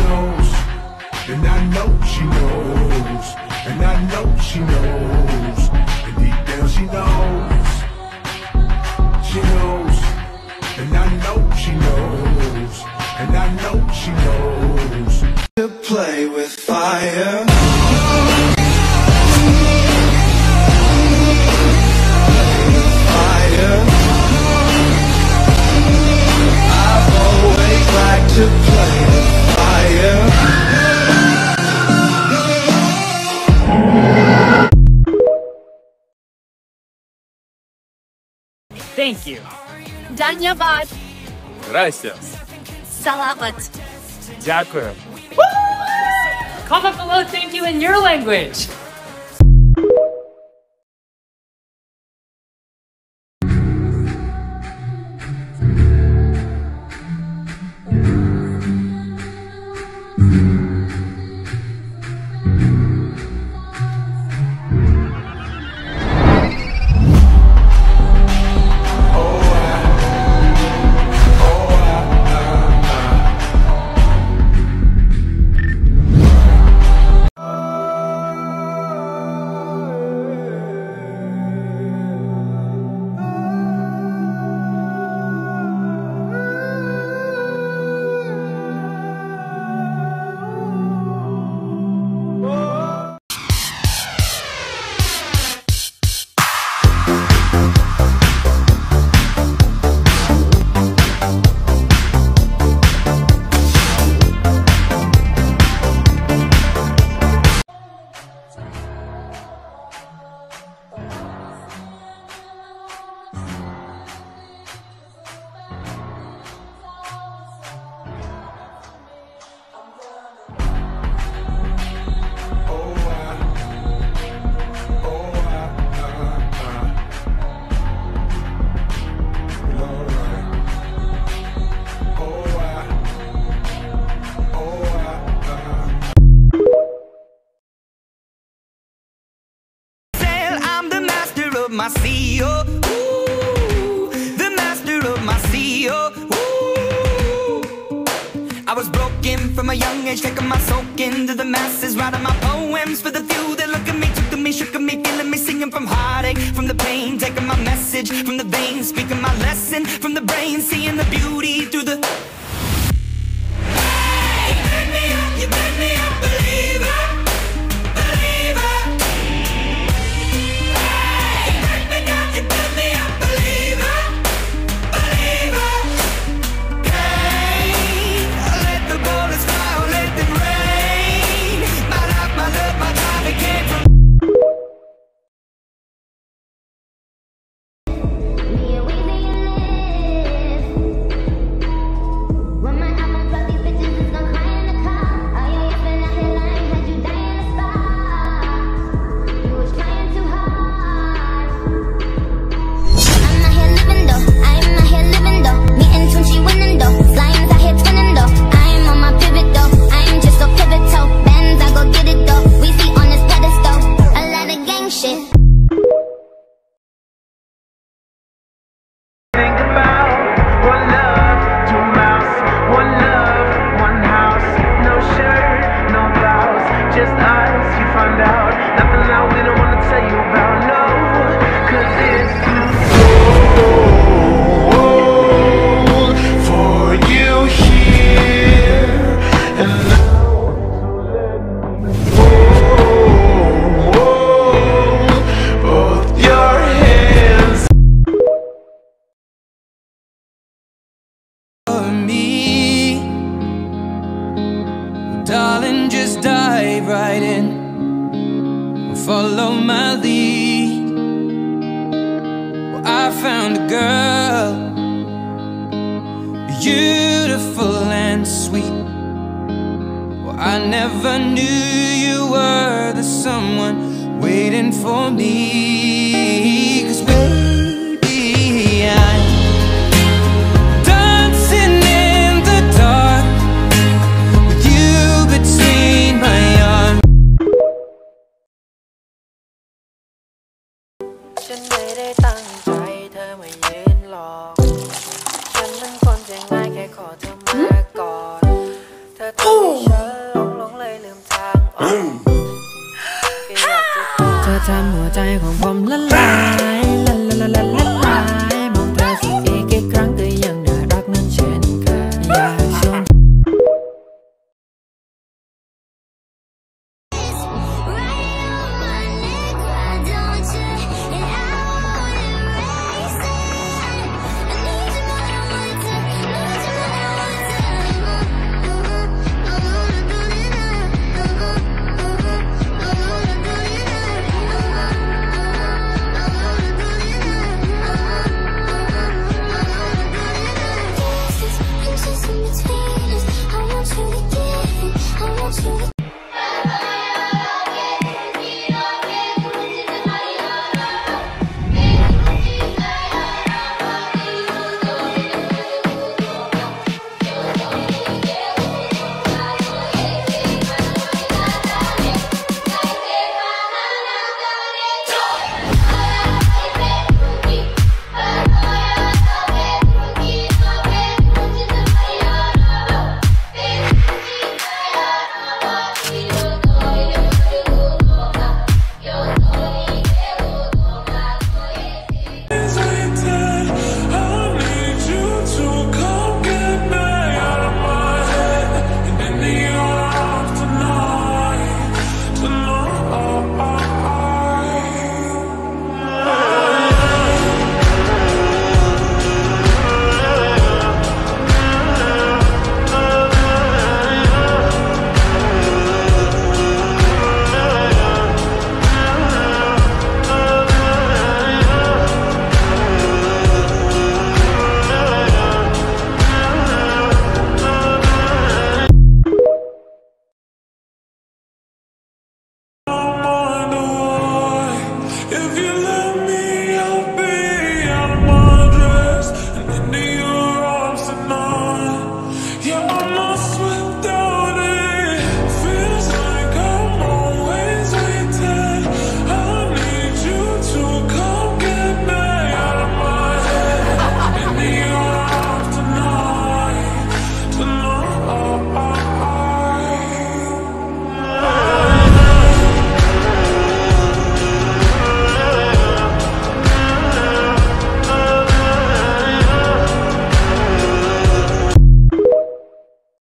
knows, and I know she knows, and I know she knows, and deep down she knows, she knows, and I know she knows, and I know she knows. To play with fire. To play with fire. Thank you. Dhanyavad. Gracias. Salamat. Дякую. Comment below thank you in your language. My CEO, ooh, the master of my CEO. Ooh. I was broken from a young age, taking my soak into the masses, writing my poems for the few that look at me, took to me, shook at me, feeling me, singing from heartache, from the pain, taking my message from the veins, speaking my lesson from the brain, seeing the beauty through the. Hey, you made me a believer. Darling, just dive right in, follow my lead. Well, I found a girl, beautiful and sweet. Well, I never knew you were the someone waiting for me. 'Cause baby, I'm dancing in the dark with you between my arms. ฉันไม่ได้ตั้งใจเธอมายืนหลอกฉันเป็นคนใจง่ายแค่ขอเธอมาก่อนเธอทำให้ฉันใจของผมละลายละละละละละลายมองเธอสักอีกกี่ครั้งก็ยังน่ารักนั้นเช่นเคยอยากชวน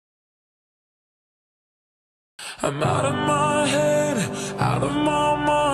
I'm out of my head, out of my mind.